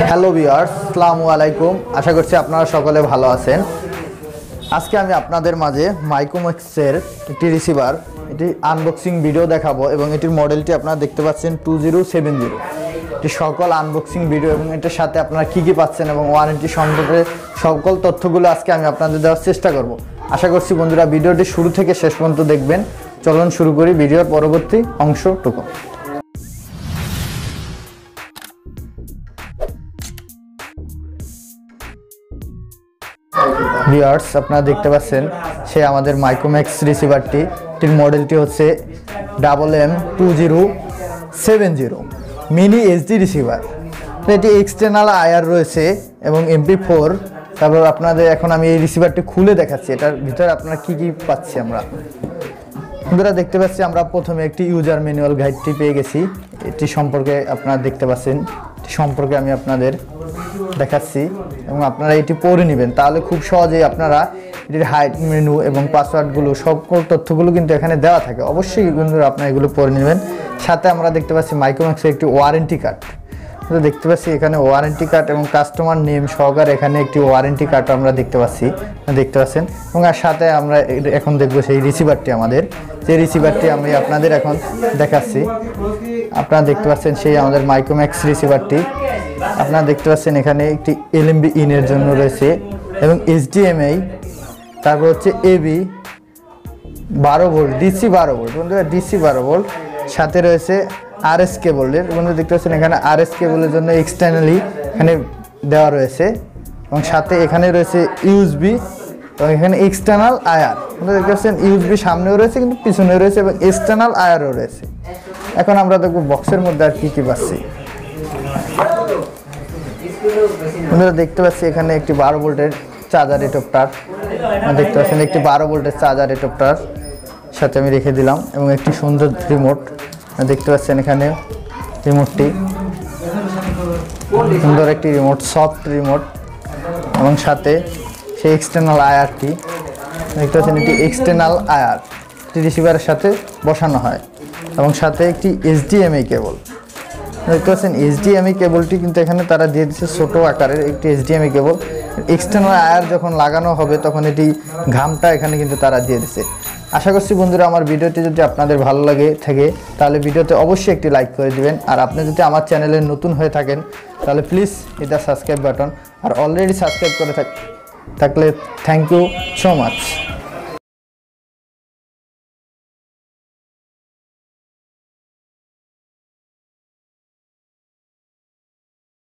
Hello viewers, আসসালামু আলাইকুম। আশা করছি আপনারা সকলে ভালো আছেন। আজকে আমি আপনাদের মাঝে মাইক্রোম্যাক্সের একটি রিসিভার এটি আনবক্সিং ভিডিও দেখাবো এবং এটির মডেলটি আপনারা দেখতে পাচ্ছেন 2070। এটি সকল আনবক্সিং ভিডিও এবং এটার সাথে আপনারা কী কী পাচ্ছেন এবং ওয়ারেন্টি সম্পর্কে সকল তথ্যগুলো আজকে আমি আপনাদের দেওয়ার চেষ্টা করব। আশা করছি বন্ধুরা ভিডিওটি শুরু থেকে শেষ পর্যন্ত দেখবেন। চলুন শুরু করি ভিডিওর পরবর্তী অংশটুকু। ভিউয়ার্স, আপনারা দেখতে পাচ্ছেন সে আমাদের মাইক্রোম্যাক্স রিসিভারটি। এটির মডেলটি হচ্ছে MM2070 মিনি এইচডি রিসিভার। এটি এক্সটার্নাল আইআর রয়েছে এবং MP4। তারপর আপনাদের এখন আমি এই রিসিভারটি খুলে দেখাচ্ছি, এটার ভিতরে আপনারা কি কি পাচ্ছি। আমরা দেখতে পাচ্ছি আমরা প্রথমে একটি ইউজার ম্যানুয়াল গাইডটি পেয়ে গেছি। এটি সম্পর্কে আপনারা দেখতে পাচ্ছেন, এটি সম্পর্কে আমি আপনাদের দেখাচ্ছি এবং আপনারা এটি পড়ে নেবেন, তাহলে খুব সহজেই আপনারা এটির হাইড মেনু এবং পাসওয়ার্ডগুলো সকল তথ্যগুলো কিন্তু এখানে দেওয়া থাকে। অবশ্যই বন্ধুরা আপনারা এগুলো পড়ে নেবেন। সাথে আমরা দেখতে পাচ্ছি মাইক্রোম্যাক্সের একটি ওয়ারেন্টি কার্ড। দেখতে পাচ্ছি এখানে ওয়ারেন্টি কার্ড এবং কাস্টমার নেম সহকারে এখানে একটি ওয়ারেন্টি কার্ড আমরা দেখতে পাচ্ছেন এবং আর সাথে আমরা এখন দেখব সেই রিসিভারটি, আমাদের যে রিসিভারটি আমি আপনাদের এখন দেখাচ্ছি। আপনারা দেখতে পাচ্ছেন সেই আমাদের মাইক্রোম্যাক্স রিসিভারটি। আপনারা দেখতে পাচ্ছেন এখানে একটি LMB ইনের জন্য রয়েছে এবং HDMI, তারপর হচ্ছে AB 12 ভোল্ট, DC 12 ভোল্ট বন্ধুরা, DC 12 ভোল্ট। সাথে রয়েছে RS কেবলের, বন্ধুরা দেখতে পাচ্ছেন এখানে RS কেবলের জন্য এক্সটার্নালি এখানে দেওয়া রয়েছে এবং সাথে এখানে রয়েছে USB এবং এখানে এক্সটার্নাল আয়ার। বন্ধুরা দেখতে পাচ্ছেন USB সামনেও রয়েছে কিন্তু পিছনেও রয়েছে এবং এক্সটার্নাল আয়ারও রয়েছে। এখন আমরা দেখব বক্সের মধ্যে আর কি কি পাচ্ছি। বন্ধুরা দেখতে পাচ্ছি এখানে একটি 12 ভোল্টের চার্জার অ্যাডাপ্টার, দেখতে পাচ্ছেন একটি 12 ভোল্টের চার্জার অ্যাডাপ্টার সাথে আমি রেখে দিলাম এবং একটি সুন্দর রিমোট দেখতে পাচ্ছেন এখানে। রিমোটটি সুন্দর একটি রিমোট, সফট রিমোট এবং সাথে সেই এক্সটার্নাল আয়ারটি দেখতে পাচ্ছেন। এটি এক্সটার্নাল আয়ার রিসিভারের সাথে বসানো হয় এবং সাথে একটি HDMI কেবল দেখতে পাচ্ছেন। HDMI কেবলটি কিন্তু এখানে তারা দিয়ে দিচ্ছে ছোটো আকারের একটি HDMI কেবল। এক্সটার্নাল আয়ার যখন লাগানো হবে তখন এটি ঘামটা এখানে কিন্তু তারা দিয়ে দিচ্ছে। আশা করছি বন্ধুরা আমার ভিডিওটি যদি আপনাদের ভালো লাগে থাকে তাহলে ভিডিওতে অবশ্যই একটি লাইক করে দিবেন। আর আপনি যদি আমার চ্যানেলে নতুন হয়ে থাকেন তাহলে প্লিজ এটা সাবস্ক্রাইব বাটন, আর অলরেডি সাবস্ক্রাইব করে থাকলে থ্যাংক ইউ সো মাচ।